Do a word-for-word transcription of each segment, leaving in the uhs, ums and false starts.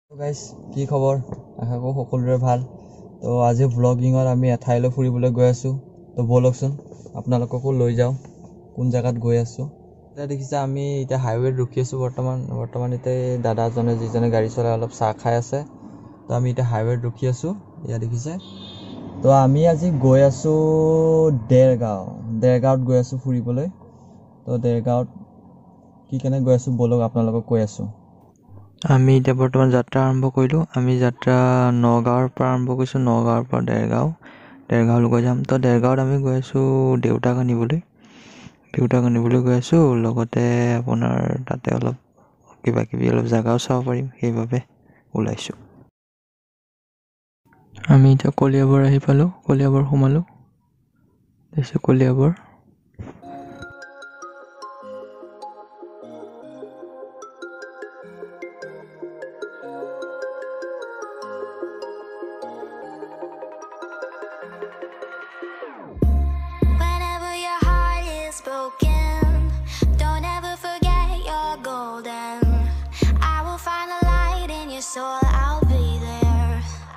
তো গাইজ কি খবৰ আশা কৰোঁ সকলোৰে ভাল। তো আজি ভ্লগিঙত আমি এঠাইলৈ ফুৰিবলৈ গৈ আছোঁ। তো ব'লকচোন আপোনালোককো লৈ যাওঁ কোন জেগাত গৈ আছোঁ। এতিয়া দেখিছে আমি এতিয়া হাইৱেত ৰখি আছোঁ। বৰ্তমান বৰ্তমান এতিয়া দাদাজনে যিজনে গাড়ী চলাই অলপ চাহ খাই আছে। তো আমি এতিয়া হাইৱেত ৰখি আছোঁ এয়া দেখিছে। তো আমি আজি গৈ আছোঁ দেৰগাঁও দেৰগাঁৱত গৈ আছোঁ ফুৰিবলৈ। তো দেৰগাঁৱত কি কেনে গৈ আছোঁ ব'লক আপোনালোকক কৈ আছোঁ। আমি এতিয়া বৰ্তমান যাত্ৰা আৰম্ভ কৰিলোঁ। আমি যাত্ৰা নগাঁৱৰ পৰা আৰম্ভ কৰিছোঁ। নগাঁৱৰ পৰা দেৰগাঁও দেৰগাঁৱলৈ যাম। তো দেৰগাঁৱত আমি গৈ আছোঁ দেউতাক আনিবলৈ দেউতাক আনিবলৈ গৈ আছোঁ। লগতে আপোনাৰ তাতে অলপ কিবা কিবি অলপ জেগাও চাব পাৰিম, সেইবাবে ওলাইছোঁ। আমি এতিয়া কলিয়াবৰ আহি পালোঁ। কলিয়াবৰ সোমালোঁ। দেখিছোঁ Kaliabor. Whenever your heart is broken, don't ever forget you're golden. I will find a light in your soul, I'll be there.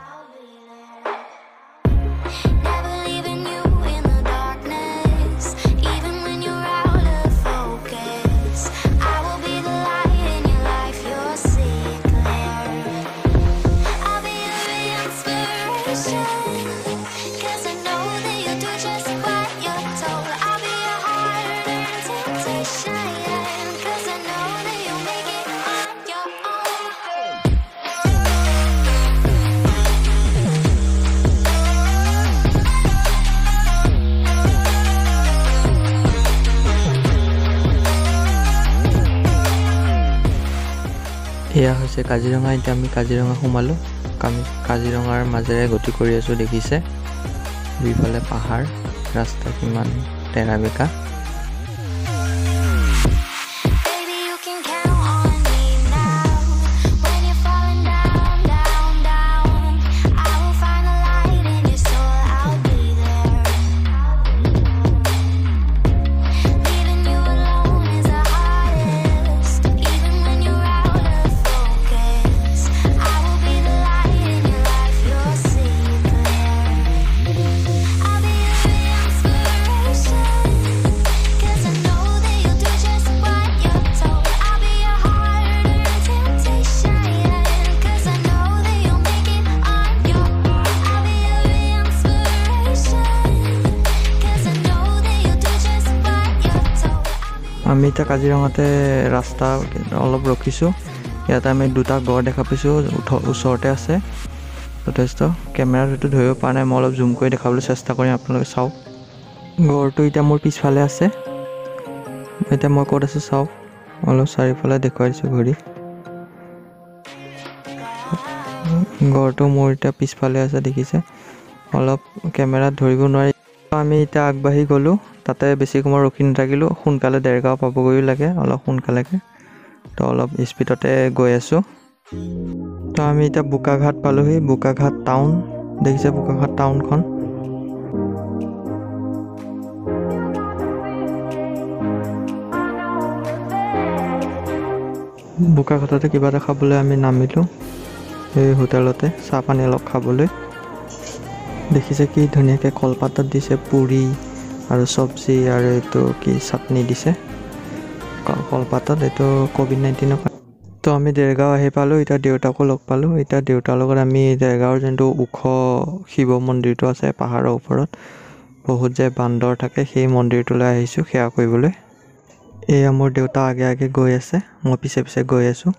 Never leaving you in the darkness, even when you're out of focus. I will be the light in your life, you'll see it clear. I'll be your inspiration, 'cause I know that you'll do just what you're told. I'll be your heart and temptation, 'cause I know that you'll make it on your own. এয়া হৈছে কাজিৰঙা। এতিয়া আমি কাজিৰঙা সোমালোঁ। আমি কাজিৰঙাৰ মাজেৰে গতি কৰি আছোঁ। দেখিছে দুইফালে পাহাৰ, ৰাস্তা কিমান তেৰা বেকা। Baby, you can count on me now. When you're falling down, down, down, I will find a light in your soul, I'll be there. Leaving you alone is the hardest, even when you're out of focus. I will be the light in your life, you'll see it clear. I'll be your inspiration, 'cause I know that you'll do just what you're told. I'll be your heart and temptation, 'cause I know that you'll make it on your own. I'll be your inspiration, 'cause I know that you'll do just what you're told. আমি এতিয়া কাজিৰঙাতে ৰাস্তা অলপ ৰখিছোঁ। ইয়াতে আমি দুটা গড় দেখা পাইছোঁ, ওঠ- ওচৰতে আছে যথেষ্ট। কেমেৰাত হয়তো ধৰিব পৰা নাই, মই অলপ জুম কৰি দেখাবলৈ চেষ্টা কৰিম, আপোনালোকে চাওক। গড়টো এতিয়া মোৰ পিছফালে আছে। এতিয়া মই ক'ত আছোঁ চাওক, অলপ চাৰিওফালে দেখুৱাই দিছোঁ ঘূৰি। গড়টো মোৰ এতিয়া পিছফালে আছে, দেখিছে। অলপ কেমেৰাত ধৰিব নোৱাৰি। আমি এতিয়া আগবাঢ়ি গ'লোঁ। তাতে বেছি সময় ৰখি নাথাকিলোঁ। সোনকালে দেৰগাঁও পাবগৈও লাগে, অলপ সোনকালেকে। তো অলপ স্পীডতে গৈ আছোঁ। তো আমি এতিয়া বোকাঘাট পালোঁহি। বোকাঘাট টাউন, দেখিছে বোকাঘাট টাউনখন। বোকাঘাটতে কিবা এটা খাবলৈ আমি নামিলোঁ, এই হোটেলতে চাহ পানী অলপ খাবলৈ। দেখিছে কি ধুনীয়াকৈ কলপাতত দিছে পুৰি আৰু চব্জি আৰু এইটো কি চাটনি দিছে ক- কলপাতত। এইটো ক'ভিড নাইণ্টিনৰ কাৰণে। তো আমি দেৰগাঁও আহি পালোঁ। এতিয়া দেউতাকো লগ পালোঁ। এতিয়া দেউতাৰ লগত আমি দেৰগাঁৱৰ যোনটো ওখ শিৱ মন্দিৰটো আছে পাহাৰৰ ওপৰত, বহুত যে বান্দৰ থাকে, সেই মন্দিৰটোলৈ আহিছোঁ সেৱা কৰিবলৈ। এয়া মোৰ দেউতা আগে আগে গৈ আছে, মই পিছে পিছে গৈ আছোঁ।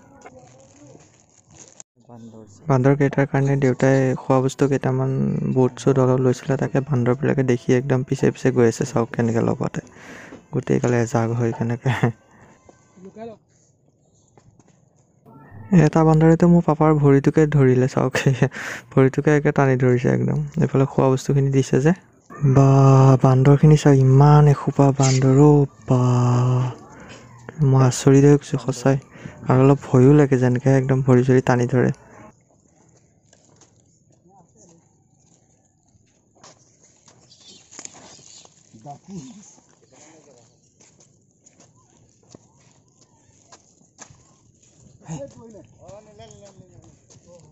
বান্দৰকেইটাৰ কাৰণে দেউতাই খোৱা বস্তু কেইটামান বুট চুট অলপ লৈছিলে, তাকে বান্দৰবিলাকে দেখি একদম পিছে পিছে গৈ আছে। চাওক কেনেকৈ লগতে গোটেইকালে এজাগ হৈ কেনেকৈ। এটা বান্দৰেতো মোৰ পাপাৰ ভৰিটোকে ধৰিলে, চাওক ভৰিটোকে একে টানি ধৰিছে একদম। এইফালে খোৱা বস্তুখিনি দিছে যে, বা বান্দৰখিনি চাওক, ইমান এসোপা বান্দৰ অ' বা, মই আচৰিত হৈ গৈছোঁ সঁচাই। আৰু অলপ ভয়ো লাগে, যেনেকৈ একদম ভৰি চৰি টানি ধৰে।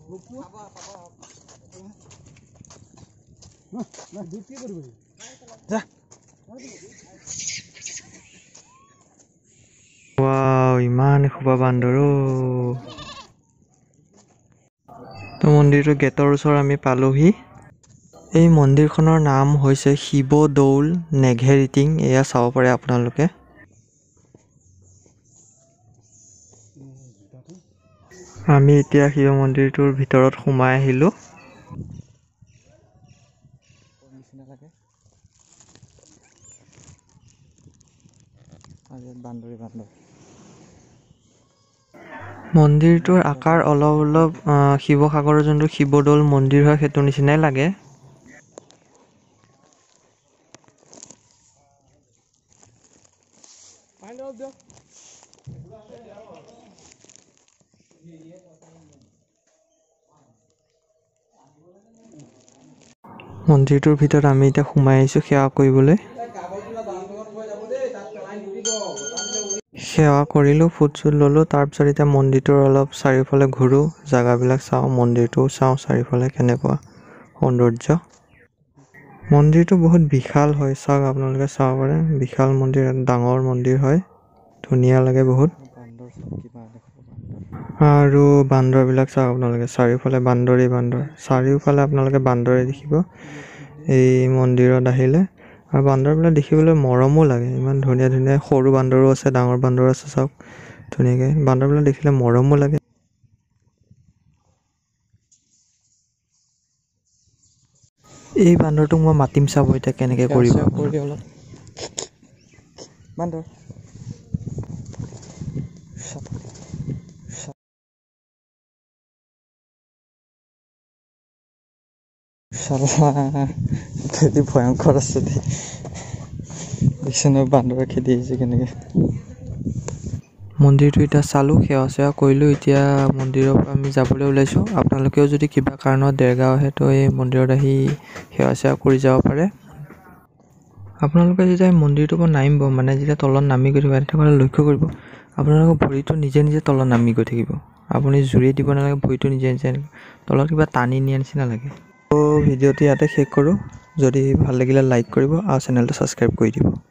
ৱাও ইমান খোপা বান্দৰ তো মন্দিৰটো গেটৰ ওচৰত আমি পালোহি এই মন্দিৰখনৰ নাম হৈছে শিৱ দৌল নেঘেৰিটিং এয়া চাব পাৰে আপোনালোকে আমি এতিয়া শিৱ মন্দিৰটোৰ ভিতৰত সোমাই আহিলো মন্দিৰটোৰ আকাৰ অলপ অলপ শিৱসাগৰৰ যোনটো শিৱদৌল মন্দিৰ হয় সেইটো নিচিনাই লাগে মন্দিৰটোৰ ভিতৰত আমি এতিয়া সোমাই আহিছো সেৱা কৰিবলৈ সেৱা কৰিলো ফুট চুট ললো তাৰ পিছত এতিয়া মন্দিৰটোৰ অলপ চাৰিওফালে ঘূৰো জাগাবিলাক চাওঁ মন্দিৰটো চাওঁ চাৰিওফালে কেনেকুৱা সৌন্দৰ্য মন্দিৰটো বহুত বিশাল হয় চাওক আপোনালোকে চাব পাৰে বিশাল মন্দিৰ ডাঙৰ মন্দিৰ হয় ধুনীয়া লাগে বহুত আৰু বান্দৰবিলাক চাওক আপোনালোকে চাৰিওফালে বান্দৰে বান্দৰ চাৰিওফালে আপোনালোকে বান্দৰে দেখিব এই মন্দিৰত আহিলে আৰু বান্দৰবিলাক দেখিবলৈ মৰমো লাগে ইমান ধুনীয়া ধুনীয়া সৰু বান্দৰো আছে ডাঙৰ বান্দৰো আছে চাওক ধুনীয়াকে বান্দৰবিলাক দেখিলে মৰমো লাগে এই বান্দৰটোক মই মাতিম চাব এতিয়া কেনেকে কৰিব বান্দৰ খেতি ভয়ংকৰ আছে দেই দেখিছে নহয় বান্দৰে খেদি আহিছে কেনেকে মন্দিৰটো এতিয়া চালোঁ সেৱা চেৱা কৰিলোঁ এতিয়া মন্দিৰৰ পৰা আমি যাবলৈ ওলাইছোঁ আপোনালোকেও যদি কিবা কাৰণত দেৰগাঁও আহে তো এই মন্দিৰত আহি সেৱা চেৱা কৰি যাব পাৰে আপোনালোকে যেতিয়া মন্দিৰটোৰ পৰা নামিব মানে যেতিয়া তলত নামি গৈ থাকিব তেতিয়াহ'লে লক্ষ্য কৰিব আপোনালোকৰ ভৰিটো নিজে নিজে তলত নামি গৈ থাকিব আপুনি জুৰি দিব নালাগে ভৰিটো নিজে নিজে তলত কিবা টানি নিয়া নিচিনা লাগে তো ভিডিঅ'টো ইয়াতে শেষ কৰোঁ যদি ভাল লাগিলে লাইক কৰিব আৰু চেনেলটো ছাবস্ক্ৰাইব কৰি দিব